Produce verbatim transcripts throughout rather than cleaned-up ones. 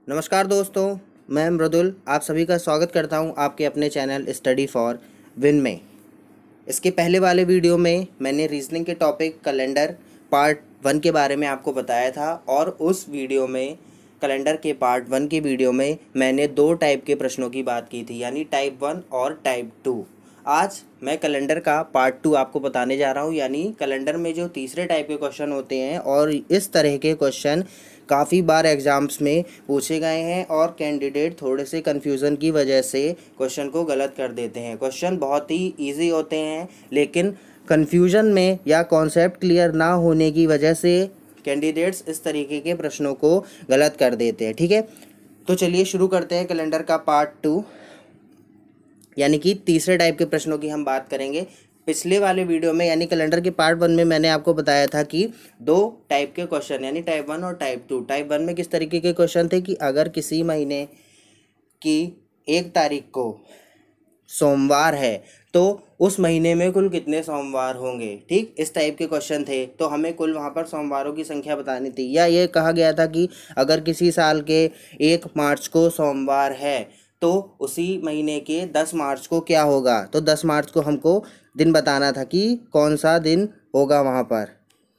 नमस्कार दोस्तों, मैं मृदुल आप सभी का स्वागत करता हूं आपके अपने चैनल स्टडी फॉर विन में। इसके पहले वाले वीडियो में मैंने रीजनिंग के टॉपिक कैलेंडर पार्ट वन के बारे में आपको बताया था और उस वीडियो में कैलेंडर के पार्ट वन के वीडियो में मैंने दो टाइप के प्रश्नों की बात की थी, यानी टाइप वन और टाइप टू। आज मैं कैलेंडर का पार्ट टू आपको बताने जा रहा हूँ, यानी कैलेंडर में जो तीसरे टाइप के क्वेश्चन होते हैं और इस तरह के क्वेश्चन काफ़ी बार एग्ज़ाम्स में पूछे गए हैं और कैंडिडेट थोड़े से कन्फ्यूज़न की वजह से क्वेश्चन को गलत कर देते हैं। क्वेश्चन बहुत ही इजी होते हैं, लेकिन कन्फ्यूज़न में या कॉन्सेप्ट क्लियर ना होने की वजह से कैंडिडेट्स इस तरीके के प्रश्नों को गलत कर देते हैं। ठीक है, तो चलिए शुरू करते हैं कैलेंडर का पार्ट टू, यानी कि तीसरे टाइप के प्रश्नों की हम बात करेंगे। पिछले वाले वीडियो में यानी कैलेंडर के पार्ट वन में मैंने आपको बताया था कि दो टाइप के क्वेश्चन यानी टाइप वन और टाइप टू। टाइप वन में किस तरीके के क्वेश्चन थे कि अगर किसी महीने की एक तारीख को सोमवार है तो उस महीने में कुल कितने सोमवार होंगे। ठीक, इस टाइप के क्वेश्चन थे, तो हमें कुल वहाँ पर सोमवारों की संख्या बतानी थी। या ये कहा गया था कि अगर किसी साल के एक मार्च को सोमवार है तो उसी महीने के दस मार्च को क्या होगा। तो दस मार्च को हमको दिन बताना था कि कौन सा दिन होगा वहाँ पर।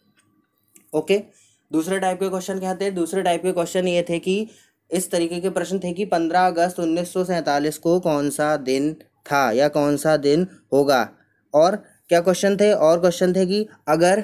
ओके, दूसरे टाइप के क्वेश्चन क्या थे? दूसरे टाइप के क्वेश्चन ये थे कि इस तरीके के प्रश्न थे कि पंद्रह अगस्त उन्नीस सौ सैंतालीस को कौन सा दिन था या कौन सा दिन होगा। और क्या क्वेश्चन थे? और क्वेश्चन थे कि अगर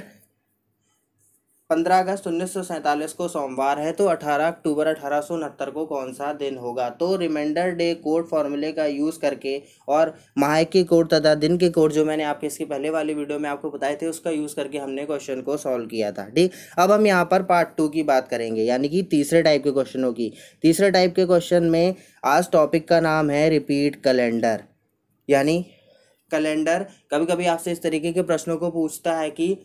पंद्रह अगस्त उन्नीस सौ सैंतालीस को सोमवार है तो अठारह अक्टूबर अठारह सौ उनहत्तर को कौन सा दिन होगा। तो रिमाइंडर डे कोड फॉर्मूले का यूज़ करके और माह के कोड तथा दिन के कोड जो मैंने आपके इसके पहले वाली वीडियो में आपको बताए थे उसका यूज़ करके हमने क्वेश्चन को सॉल्व किया था। ठीक, अब हम यहाँ पर पार्ट टू की बात करेंगे, यानी कि तीसरे टाइप के क्वेश्चनों की। तीसरे टाइप के क्वेश्चन में आज टॉपिक का नाम है रिपीट कैलेंडर। यानी कैलेंडर कभी कभी आपसे इस तरीके के प्रश्नों को पूछता है कि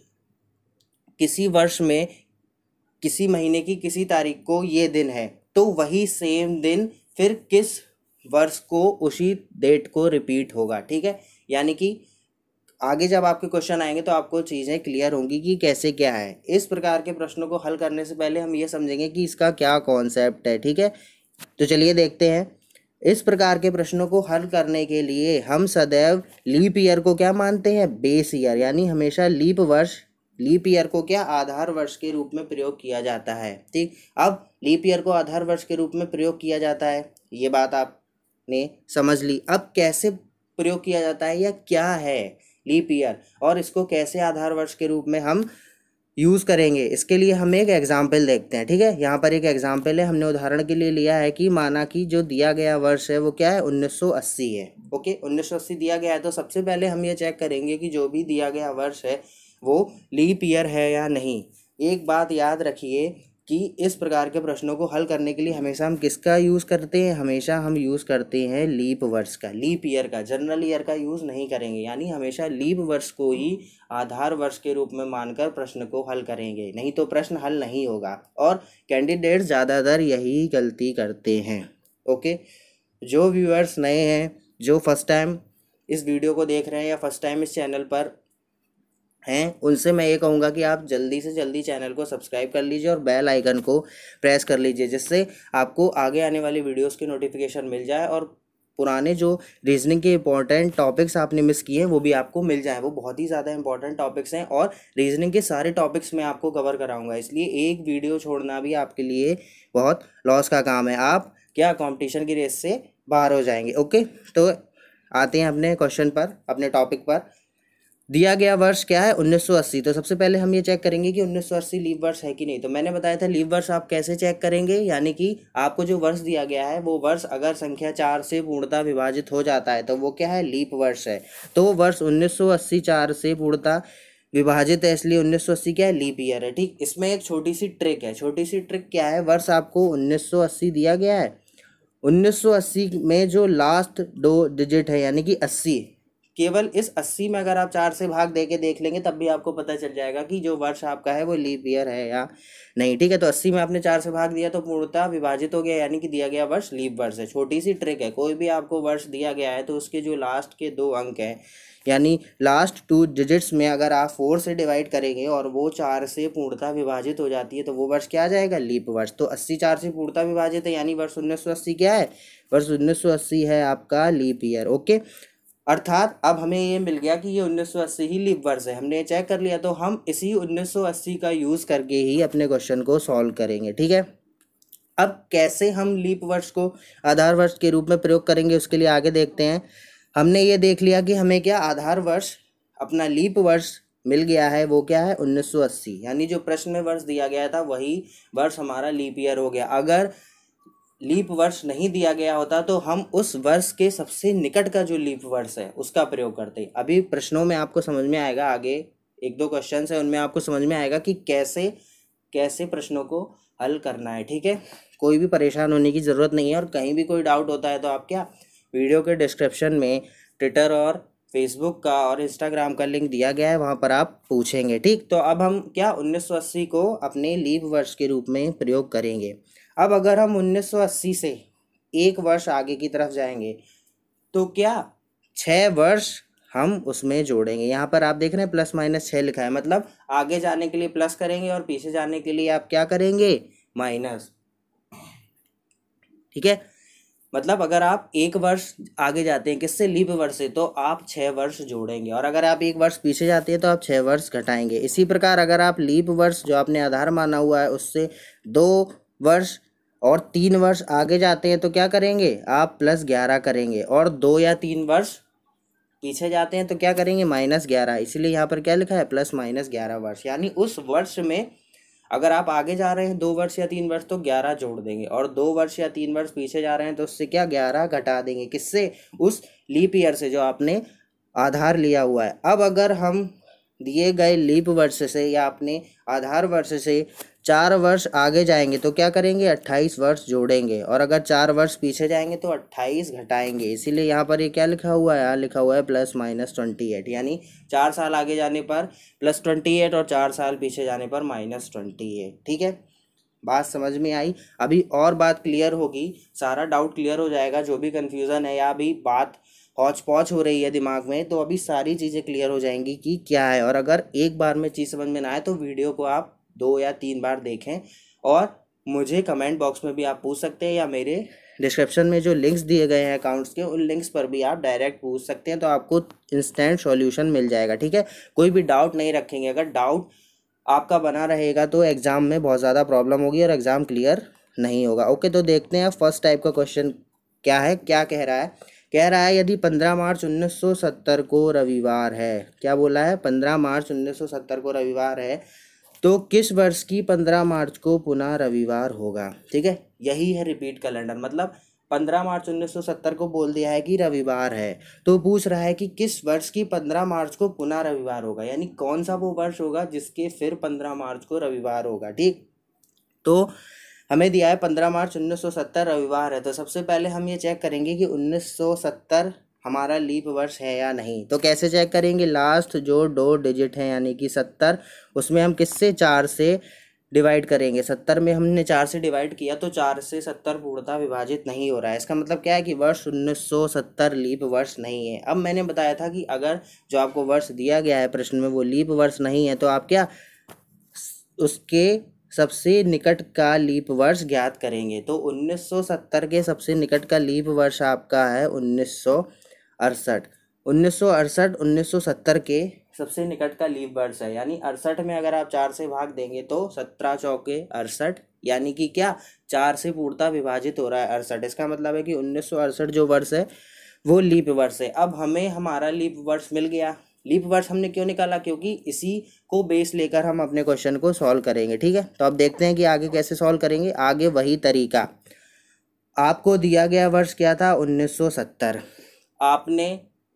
किसी वर्ष में किसी महीने की किसी तारीख को ये दिन है, तो वही सेम दिन फिर किस वर्ष को उसी डेट को रिपीट होगा। ठीक है, यानी कि आगे जब आपके क्वेश्चन आएंगे तो आपको चीज़ें क्लियर होंगी कि कैसे क्या है। इस प्रकार के प्रश्नों को हल करने से पहले हम ये समझेंगे कि इसका क्या कॉन्सेप्ट है। ठीक है, तो चलिए देखते हैं। इस प्रकार के प्रश्नों को हल करने के लिए हम सदैव लीप ईयर को क्या मानते हैं? बेस ईयर, यानी हमेशा लीप वर्ष लीप ईयर को क्या आधार वर्ष के रूप में प्रयोग किया जाता है। ठीक, अब लीप ईयर को आधार वर्ष के रूप में प्रयोग किया जाता है, ये बात आपने समझ ली। अब कैसे प्रयोग किया जाता है या क्या है लीप ईयर और इसको कैसे आधार वर्ष के रूप में हम यूज़ करेंगे, इसके लिए हम एक एग्जाम्पल देखते हैं। ठीक है, यहाँ पर एक एग्जाम्पल है, हमने उदाहरण के लिए लिया है कि माना कि जो दिया गया वर्ष है वो क्या है? उन्नीस सौ अस्सी है। ओके, उन्नीस सौ अस्सी दिया गया है, तो सबसे पहले हम ये चेक करेंगे कि जो भी दिया गया वर्ष है वो लीप ईयर है या नहीं। एक बात याद रखिए कि इस प्रकार के प्रश्नों को हल करने के लिए हमेशा हम किसका यूज़ करते हैं? हमेशा हम यूज़ करते हैं लीप वर्ष का, लीप ईयर का। जनरल ईयर का यूज़ नहीं करेंगे, यानी हमेशा लीप वर्ष को ही आधार वर्ष के रूप में मानकर प्रश्न को हल करेंगे, नहीं तो प्रश्न हल नहीं होगा। और कैंडिडेट ज़्यादातर यही गलती करते हैं। ओके, जो व्यूअर्स नए हैं, जो फर्स्ट टाइम इस वीडियो को देख रहे हैं या फर्स्ट टाइम इस चैनल पर हैं, उनसे मैं ये कहूँगा कि आप जल्दी से जल्दी चैनल को सब्सक्राइब कर लीजिए और बेल आइकन को प्रेस कर लीजिए, जिससे आपको आगे आने वाली वीडियोस की नोटिफिकेशन मिल जाए और पुराने जो रीजनिंग के इंपॉर्टेंट टॉपिक्स आपने मिस किए हैं वो भी आपको मिल जाए। वो बहुत ही ज़्यादा इंपॉर्टेंट टॉपिक्स हैं और रीजनिंग के सारे टॉपिक्स मैं आपको कवर कराऊँगा, इसलिए एक वीडियो छोड़ना भी आपके लिए बहुत लॉस का काम है। आप क्या कॉम्पिटिशन की रेस से बाहर हो जाएंगे। ओके, तो आते हैं अपने क्वेश्चन पर, अपने टॉपिक पर। दिया गया वर्ष क्या है? उन्नीस सौ अस्सी। तो सबसे पहले हम ये चेक करेंगे कि उन्नीस सौ अस्सी लीप वर्ष है कि नहीं। तो मैंने बताया था लीप वर्ष आप कैसे चेक करेंगे, यानी कि आपको जो वर्ष दिया गया है वो वर्ष अगर संख्या चार से पूर्णतः विभाजित हो जाता है तो वो क्या है? लीप वर्ष है। तो वर्ष उन्नीस सौ अस्सी चार से पूर्णतः विभाजित है, इसलिए उन्नीस सौ अस्सी क्या है? लीप ईयर है। ठीक, इसमें एक छोटी सी ट्रिक है। छोटी सी ट्रिक क्या है? वर्ष आपको उन्नीस सौ अस्सी दिया गया है, उन्नीस सौ अस्सी में जो लास्ट दो डिजिट है यानी कि अस्सी केवल इस अस्सी में अगर आप चार से भाग दे के देख लेंगे तब भी आपको पता चल जाएगा कि जो वर्ष आपका है वो लीप ईयर है या नहीं। ठीक है, तो अस्सी में आपने चार से भाग दिया तो पूर्णतः विभाजित हो गया, यानी कि दिया गया वर्ष लीप वर्ष है। छोटी सी ट्रिक है, कोई भी आपको वर्ष दिया गया है तो उसके जो लास्ट के दो अंक हैं यानी लास्ट टू डिजिट्स में अगर आप फोर से डिवाइड करेंगे और वो चार से पूर्णतः विभाजित हो जाती है तो वो वर्ष क्या आ जाएगा, लीप वर्ष। तो अस्सी चार से पूर्णतः विभाजित है यानी वर्ष उन्नीस सौ अस्सी क्या है, वर्ष उन्नीस सौ अस्सी है आपका लीप ईयर। ओके, अर्थात अब हमें ये मिल गया कि ये उन्नीस सौ अस्सी ही लीप वर्ष है, हमने ये चेक कर लिया। तो हम इसी उन्नीस सौ अस्सी का यूज़ करके ही अपने क्वेश्चन को सॉल्व करेंगे। ठीक है, अब कैसे हम लीप वर्ष को आधार वर्ष के रूप में प्रयोग करेंगे उसके लिए आगे देखते हैं। हमने ये देख लिया कि हमें क्या आधार वर्ष अपना लीप वर्ष मिल गया है, वो क्या है उन्नीस सौ अस्सी, यानी जो प्रश्न में वर्ष दिया गया था वही वर्ष हमारा लीप ईयर हो गया। अगर लीप वर्ष नहीं दिया गया होता तो हम उस वर्ष के सबसे निकट का जो लीप वर्ष है उसका प्रयोग करते। अभी प्रश्नों में आपको समझ में आएगा, आगे एक दो क्वेश्चन है उनमें आपको समझ में आएगा कि कैसे कैसे प्रश्नों को हल करना है। ठीक है, कोई भी परेशान होने की ज़रूरत नहीं है, और कहीं भी कोई डाउट होता है तो आप क्या वीडियो के डिस्क्रिप्शन में ट्विटर और फेसबुक का और इंस्टाग्राम का लिंक दिया गया है, वहाँ पर आप पूछेंगे। ठीक, तो अब हम क्या उन्नीस सौ अस्सी को अपने लीप वर्ष के रूप में प्रयोग करेंगे। अब अगर हम उन्नीस सौ अस्सी से एक वर्ष आगे की तरफ जाएंगे तो क्या छः वर्ष हम उसमें जोड़ेंगे। यहाँ पर आप देख रहे हैं प्लस माइनस छः लिखा है, मतलब आगे जाने के लिए प्लस करेंगे और पीछे जाने के लिए आप क्या करेंगे, माइनस। ठीक है, मतलब अगर आप एक वर्ष आगे जाते हैं किससे, लीप वर्ष से, तो आप छः वर्ष जोड़ेंगे, और अगर आप एक वर्ष पीछे जाते हैं तो आप छः वर्ष घटाएंगे। इसी प्रकार अगर आप लीप वर्ष जो आपने आधार माना हुआ है उससे दो वर्ष और तीन वर्ष आगे जाते हैं तो क्या करेंगे, आप प्लस ग्यारह करेंगे, और दो या तीन वर्ष पीछे जाते हैं तो क्या करेंगे, माइनस ग्यारह। इसीलिए यहाँ पर क्या लिखा है, प्लस माइनस ग्यारह वर्ष। यानी उस वर्ष में अगर आप आगे जा रहे हैं दो वर्ष या तीन वर्ष तो ग्यारह जोड़ देंगे, और दो वर्ष या तीन वर्ष पीछे जा रहे हैं तो उससे क्या ग्यारह घटा देंगे, किससे, उस लीप ईयर से जो आपने आधार लिया हुआ है। अब अगर हम दिए गए लीप वर्ष से या अपने आधार वर्ष से चार वर्ष आगे जाएंगे तो क्या करेंगे, अट्ठाईस वर्ष जोड़ेंगे, और अगर चार वर्ष पीछे जाएंगे तो अट्ठाईस घटाएंगे। इसीलिए यहाँ पर ये क्या लिखा हुआ है, यहाँ लिखा हुआ है प्लस माइनस ट्वेंटी एट, यानी चार साल आगे जाने पर प्लस ट्वेंटी एट और चार साल पीछे जाने पर माइनस ट्वेंटी एट। ठीक है, बात समझ में आई। अभी और बात क्लियर होगी, सारा डाउट क्लियर हो जाएगा, जो भी कन्फ्यूज़न है या अभी बात हौच पौच हो रही है दिमाग में तो अभी सारी चीज़ें क्लियर हो जाएंगी कि क्या है। और अगर एक बार में चीज़ समझ में ना आए तो वीडियो को आप दो या तीन बार देखें, और मुझे कमेंट बॉक्स में भी आप पूछ सकते हैं, या मेरे डिस्क्रिप्शन में जो लिंक्स दिए गए हैं अकाउंट्स के उन लिंक्स पर भी आप डायरेक्ट पूछ सकते हैं, तो आपको इंस्टेंट सॉल्यूशन मिल जाएगा। ठीक है, कोई भी डाउट नहीं रखेंगे। अगर डाउट आपका बना रहेगा तो एग्ज़ाम में बहुत ज़्यादा प्रॉब्लम होगी और एग्ज़ाम क्लियर नहीं होगा। ओके, तो देखते हैं फर्स्ट टाइप का क्वेश्चन क्या है, क्या कह रहा है। कह रहा है यदि पंद्रह मार्च उन्नीस सौ सत्तर को रविवार है, क्या बोला है, पंद्रह मार्च उन्नीस सौ सत्तर को रविवार है तो किस वर्ष की पंद्रह मार्च को पुनः रविवार होगा। ठीक है, यही है रिपीट कैलेंडर, मतलब पंद्रह मार्च उन्नीस सौ सत्तर को बोल दिया है कि रविवार है, तो पूछ रहा है कि किस वर्ष की पंद्रह मार्च को पुनः रविवार होगा, यानी कौन सा वो वर्ष होगा जिसके फिर पंद्रह मार्च को रविवार होगा। ठीक, तो हमें दिया है पंद्रह मार्च उन्नीस सौ सत्तर रविवार है, तो सबसे पहले हम ये चेक करेंगे कि उन्नीस सौ सत्तर हमारा लीप वर्ष है या नहीं। तो कैसे चेक करेंगे, लास्ट जो दो डिजिट हैं यानी कि सत्तर, उसमें हम किससे, चार से डिवाइड करेंगे। सत्तर में हमने चार से डिवाइड किया तो चार से सत्तर पूर्णतः विभाजित नहीं हो रहा है, इसका मतलब क्या है कि वर्ष उन्नीस सौ सत्तर लीप वर्ष नहीं है। अब मैंने बताया था कि अगर जो आपको वर्ष दिया गया है प्रश्न में वो लीप वर्ष नहीं है तो आप क्या उसके सबसे निकट का लीप वर्ष ज्ञात करेंगे। तो उन्नीस सौ सत्तर के सबसे निकट का लीप वर्ष आपका है उन्नीस सौ अड़सठ। उन्नीस सौ अड़सठ उन्नीस सौ सत्तर के सबसे निकट का लीप वर्ष है, यानी अड़सठ में अगर आप चार से भाग देंगे तो सत्रह चौके अड़सठ, यानी कि क्या चार से पूर्णतः विभाजित हो रहा है अड़सठ। इसका मतलब है कि उन्नीस सौ अड़सठ जो वर्ष है वो लीप वर्ष है। अब हमें हमारा लीप वर्ष मिल गया। लीप वर्ष हमने क्यों निकाला, क्योंकि इसी को बेस लेकर हम अपने क्वेश्चन को सॉल्व करेंगे। ठीक है, तो अब देखते हैं कि आगे कैसे सॉल्व करेंगे। आगे वही तरीका, आपको दिया गया वर्ष क्या था, उन्नीस सौ सत्तर, आपने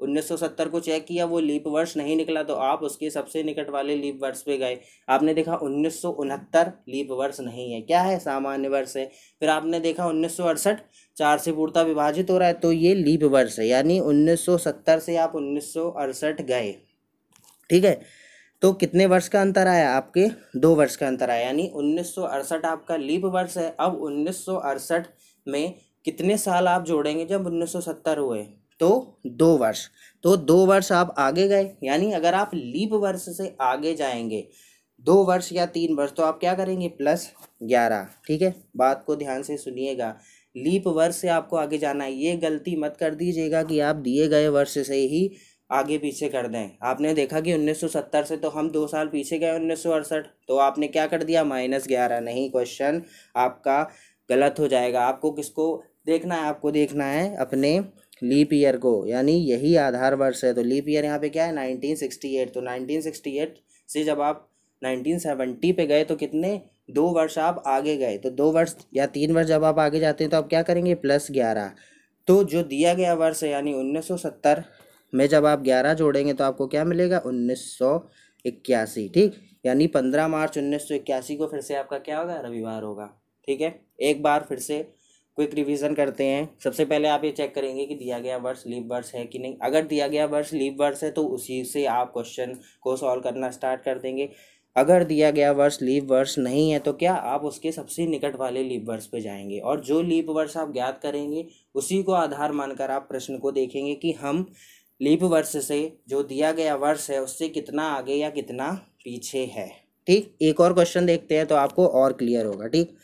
उन्नीस सौ सत्तर को चेक किया, वो लीप वर्ष नहीं निकला, तो आप उसके सबसे निकट वाले लीप वर्ष पे गए, आपने देखा उन्नीस सौ उनहत्तर लीप वर्ष नहीं है, क्या है, सामान्य वर्ष है। फिर आपने देखा उन्नीस सौ अड़सठ चार से पूर्णतः विभाजित हो रहा है, तो ये लीप वर्ष है, यानी उन्नीस सौ सत्तर से आप उन्नीस सौ अड़सठ गए, ठीक है। तो कितने वर्ष का अंतर आया, आपके दो वर्ष का अंतर आया, यानी उन्नीस सौ अड़सठ आपका लीप वर्ष है। अब उन्नीस सौ अड़सठ में कितने साल आप जोड़ेंगे जब उन्नीस सौ सत्तर हुए, तो दो वर्ष, तो दो वर्ष आप आगे गए, यानी अगर आप लीप वर्ष से आगे जाएंगे दो वर्ष या तीन वर्ष, तो आप क्या करेंगे, प्लस ग्यारह, ठीक है। बात को ध्यान से सुनिएगा, लीप वर्ष से आपको आगे जाना है, ये गलती मत कर दीजिएगा कि आप दिए गए वर्ष से ही आगे पीछे कर दें। आपने देखा कि उन्नीस सौ सत्तर से तो हम दो साल पीछे गए उन्नीस सौ अड़सठ, तो आपने क्या कर दिया, माइनस ग्यारह, नहीं, क्वेश्चन आपका गलत हो जाएगा। आपको किसको देखना है, आपको देखना है अपने लीप ईयर को, यानी यही आधार वर्ष है। तो लीप ईयर यहाँ पे क्या है, नाइनटीन सिक्सटी एट, तो नाइनटीन सिक्सटी एट से जब आप नाइनटीन सेवेंटी पे गए तो कितने, दो वर्ष आप आगे गए, तो दो वर्ष या तीन वर्ष जब आप आगे जाते हैं तो आप क्या करेंगे, प्लस ग्यारह। तो जो दिया गया वर्ष है यानी उन्नीस सौ सत्तर में जब आप ग्यारह जोड़ेंगे तो आपको क्या मिलेगा, उन्नीस सौ इक्यासी, ठीक, यानी पंद्रह मार्च उन्नीस सौ इक्यासी को फिर से आपका क्या होगा, रविवार होगा, ठीक है। एक बार फिर से क्विक रिवीजन करते हैं। सबसे पहले आप ये चेक करेंगे कि दिया गया वर्ष लीप वर्ष है कि नहीं। अगर दिया गया वर्ष लीप वर्ष है तो उसी से आप क्वेश्चन को सॉल्व करना स्टार्ट कर देंगे। अगर दिया गया वर्ष लीप वर्ष नहीं है तो क्या, आप उसके सबसे निकट वाले लीप वर्ष पे जाएंगे, और जो लीप वर्ष आप ज्ञात करेंगे उसी को आधार मानकर आप प्रश्न को देखेंगे कि हम लीप वर्ष से जो दिया गया वर्ष है उससे कितना आगे या कितना पीछे है, ठीक। एक और क्वेश्चन देखते हैं तो आपको और क्लियर होगा, ठीक।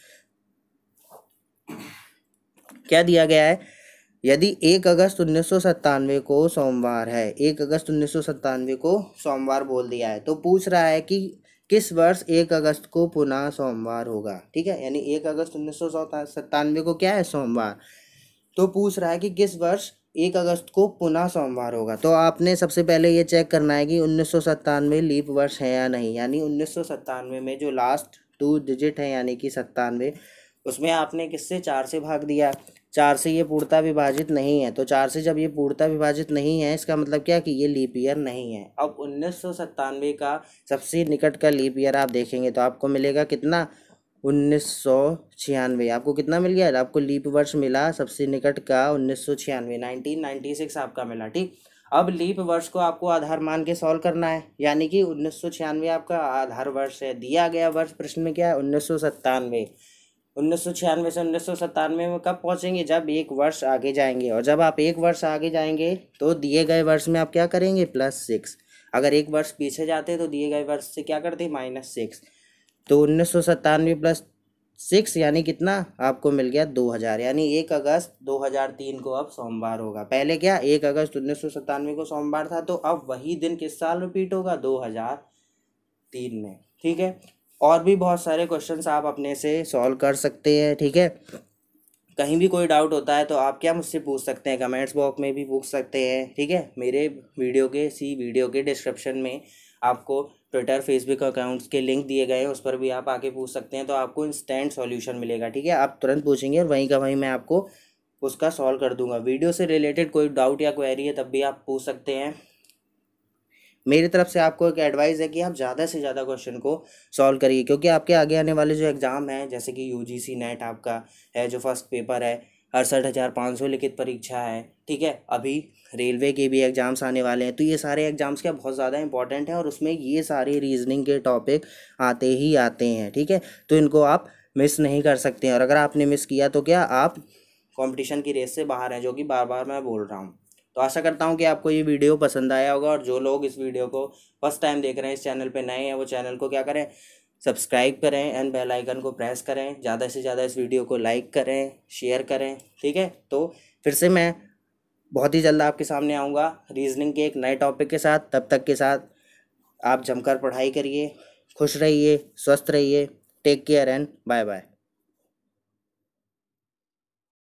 क्या दिया गया है, यदि एक अगस्त उन्नीस सौ सत्तानवे को सोमवार है, एक अगस्त उन्नीस सौ सत्तानवे को सोमवार बोल दिया है, तो पूछ रहा है कि किस वर्ष एक अगस्त को पुनः सोमवार होगा, ठीक है। यानी एक अगस्त उन्नीस सौ सत्तानवे को क्या है, सोमवार, तो पूछ रहा है कि किस वर्ष एक अगस्त को पुनः सोमवार होगा। तो आपने सबसे पहले ये चेक करना है कि उन्नीस सौ सत्तानवे लीप वर्ष है या नहीं, यानी उन्नीस सौ सत्तानवे में जो लास्ट टू डिजिट है यानी कि सत्तानवे, उसमें आपने किससे, चार से भाग दिया, चार से ये पूर्णतः विभाजित नहीं है, तो चार से जब ये पूर्णतः विभाजित नहीं है इसका मतलब क्या कि ये लीप ईयर नहीं है। अब उन्नीस सौ सत्तानवे का सबसे निकट का लीप ईयर आप देखेंगे तो आपको मिलेगा कितना, उन्नीस सौ छियानवे। आपको कितना मिल गया, आपको लीप वर्ष मिला सबसे निकट का उन्नीस सौ छियानवे, नाइनटीन नाइन्टी सिक्स आपका मिला, ठीक। अब लीप वर्ष को आपको आधार मान के सॉल्व करना है, यानी कि उन्नीस सौ छियानवे आपका आधार वर्ष है। दिया गया वर्ष प्रश्न में क्या है, उन्नीस सौ सत्तानवे। उन्नीस सौ छियानवे से उन्नीस सौ सत्तानवे में कब पहुंचेंगे, जब एक वर्ष आगे जाएंगे, और जब आप एक वर्ष आगे जाएंगे तो दिए गए वर्ष में आप क्या करेंगे, प्लस सिक्स। अगर एक वर्ष पीछे जाते तो दिए गए वर्ष से क्या करते, माइनस सिक्स। तो उन्नीस सौ सत्तानवे प्लस सिक्स यानी कितना, आपको मिल गया दो हज़ार, यानी एक अगस्त दो हज़ार तीन को अब सोमवार होगा। पहले क्या, एक अगस्त उन्नीस सौ सत्तानवे को सोमवार था, तो अब वही दिन किस साल रिपीट होगा, दो हज़ार तीन में, ठीक है। और भी बहुत सारे क्वेश्चंस आप अपने से सॉल्व कर सकते हैं, ठीक है। कहीं भी कोई डाउट होता है तो आप क्या मुझसे पूछ सकते हैं, कमेंट्स बॉक्स में भी पूछ सकते हैं, ठीक है। मेरे वीडियो के सी वीडियो के डिस्क्रिप्शन में आपको ट्विटर फेसबुक अकाउंट्स के लिंक दिए गए हैं, उस पर भी आप आके पूछ सकते हैं, तो आपको इंस्टेंट सॉल्यूशन मिलेगा, ठीक है। आप तुरंत पूछेंगे और वहीं का वहीं मैं आपको उसका सॉल्व कर दूंगा। वीडियो से रिलेटेड कोई डाउट या क्वेरी है तब भी आप पूछ सकते हैं। मेरी तरफ से आपको एक एडवाइस है कि आप ज़्यादा से ज़्यादा क्वेश्चन को सॉल्व करिए, क्योंकि आपके आगे आने वाले जो एग्ज़ाम हैं, जैसे कि यूजीसी नेट आपका है जो फर्स्ट पेपर है, अड़सठ हज़ार पाँच सौ लिखित परीक्षा है, ठीक है। अभी रेलवे के भी एग्ज़ाम्स आने वाले हैं, तो ये सारे एग्ज़ाम्स क्या बहुत ज़्यादा इंपॉर्टेंट हैं और उसमें ये सारे रीजनिंग के टॉपिक आते ही आते हैं, ठीक है। तो इनको आप मिस नहीं कर सकते हैं, और अगर आपने मिस किया तो क्या आप कॉम्पिटिशन की रेस से बाहर हैं, जो कि बार बार मैं बोल रहा हूँ। तो आशा करता हूँ कि आपको ये वीडियो पसंद आया होगा, और जो लोग इस वीडियो को फर्स्ट टाइम देख रहे हैं, इस चैनल पे नए हैं, वो चैनल को क्या करें, सब्सक्राइब करें एंड बेल आइकन को प्रेस करें। ज़्यादा से ज़्यादा इस वीडियो को लाइक करें, शेयर करें, ठीक है। तो फिर से मैं बहुत ही जल्द आपके सामने आऊँगा रीजनिंग के एक नए टॉपिक के साथ। तब तक के साथ आप जमकर पढ़ाई करिए, खुश रहिए, स्वस्थ रहिए। Take care and bye bye.